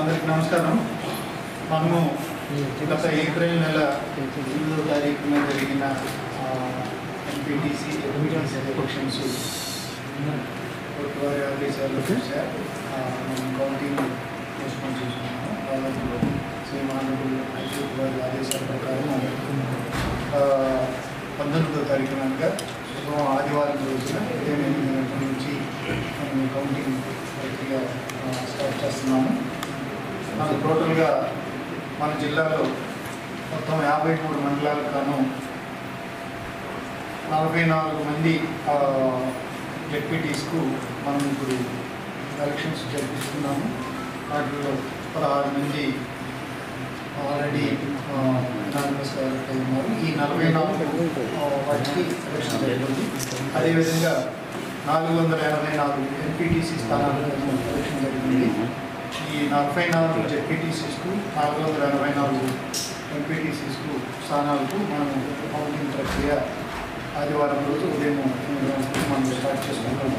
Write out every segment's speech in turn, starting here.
అందరికీ నమస్కారం. మనము గత ఏప్రిల్ నెల 8వ తారీఖున జరిగిన ఎంపీటీసీ ఎలక్షన్స్ వారి ఆదేశాలు మనం కౌంటింగ్ పోస్ట్పోన్ చేసుకున్నాము. దాదాపు శ్రీ మానవులు హైకోర్టు వారి ఆదేశాల ప్రకారం 19వ తారీఖున ఆదివారం రోజున 8 గంటల నుంచి మనం కౌంటింగ్ ప్రక్రియ స్టార్ట్ చేస్తున్నాము. మనకు టోటల్గా మన జిల్లాలో మొత్తం 53 మండలాలకు గాను 44 మంది జెడ్పీటీస్కు మనం ఇప్పుడు ఎలక్షన్స్ జరిపిస్తున్నాము. వాటిలో 16 మంది ఆల్రెడీ అనానిమస్గా ఉన్నారు. ఈ 44 వాటికి ఎలక్షన్ జరిగింది. అదేవిధంగా 484 ఎంపీటీసీ స్థానాలకు ఎలక్షన్ జరిగింది. ఈ 44 జెడ్పీటీసీస్కు 484 ఎంపీటీసీస్కు స్థానాలకు మనం కౌంటింగ్ ప్రక్రియ ఆదివారం రోజు ఉదయం 8 గంటలకు మనం స్టార్ట్ చేసుకుంటాము.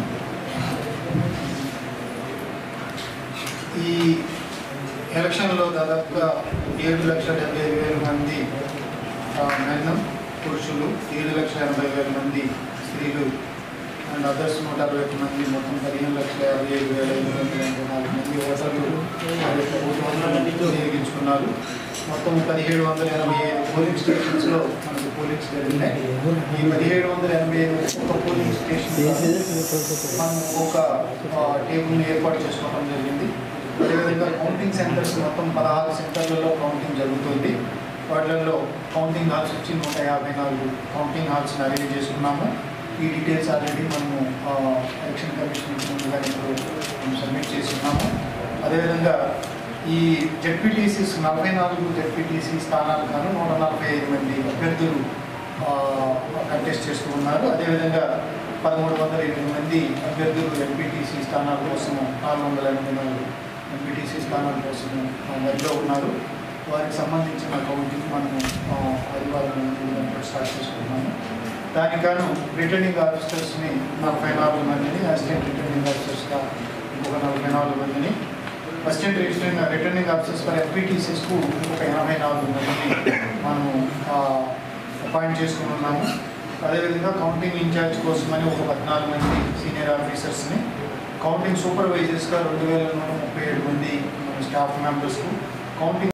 ఈ ఎలక్షన్లో దాదాపుగా 7,75,000 మంది మెన్ పురుషులు, 7,80,000 మంది స్త్రీలు అండ్ అదర్స్ 160 మంది, మొత్తం 15,55,584 మంది ఓటర్లు వినియోగించుకున్నారు. మొత్తం 1785 పోలింగ్ స్టేషన్స్లో మనకు పోలింగ్స్ జరిగినాయి. ఈ 1785 ఒక పోలింగ్ స్టేషన్ మనం ఒక టేబుల్ని ఏర్పాటు చేసుకోవడం జరిగింది. అదేవిధంగా కౌంటింగ్ సెంటర్స్ మొత్తం 16 సెంటర్లలో కౌంటింగ్ జరుగుతుంది. వాటిల్లో కౌంటింగ్ హాల్స్ వచ్చి 154 కౌంటింగ్ హాల్స్ని అరేంజ్ చేసుకున్నాము. ఈ డీటెయిల్స్ ఆల్రెడీ మనము ఎలక్షన్ కమిషన్ ముందుగానే మనం సబ్మిట్ చేస్తున్నాము. అదేవిధంగా ఈ జెడ్పీటీసీస్ 44 జెడ్పీటీసీ స్థానాలు గాను 145 మంది అభ్యర్థులు కంటెస్ట్ చేస్తూ ఉన్నారు. అదేవిధంగా 1308 మంది అభ్యర్థులు ఎంపీటీసీ స్థానాల కోసము 484 ఎంపీటీసీ స్థానాల కోసము వరిలో ఉన్నారు. వారికి సంబంధించిన కౌంటింగ్ మనము ఆదివారం స్టార్ట్ చేసుకున్నాము. దానికి గాను రిటర్నింగ్ ఆఫీసర్స్ని 44 మందిని, అసిస్టెంట్ రిటర్నింగ్ ఆఫీసర్స్గా ఇంకొక 44 మందిని, అసిస్టెంట్ రిటర్నింగ్ ఆఫీసర్స్ ఫర్ ఎంపీటీసీస్కు ఒక 84 మందిని మనము అపాయింట్ చేసుకుని ఉన్నాము. అదేవిధంగా కౌంటింగ్ ఇన్ఛార్జ్ కోసమని ఒక 14 మంది సీనియర్ ఆఫీసర్స్ని, కౌంటింగ్ సూపర్వైజర్స్గా 2,137 మంది స్టాఫ్ మెంబర్స్కు, కౌంటింగ్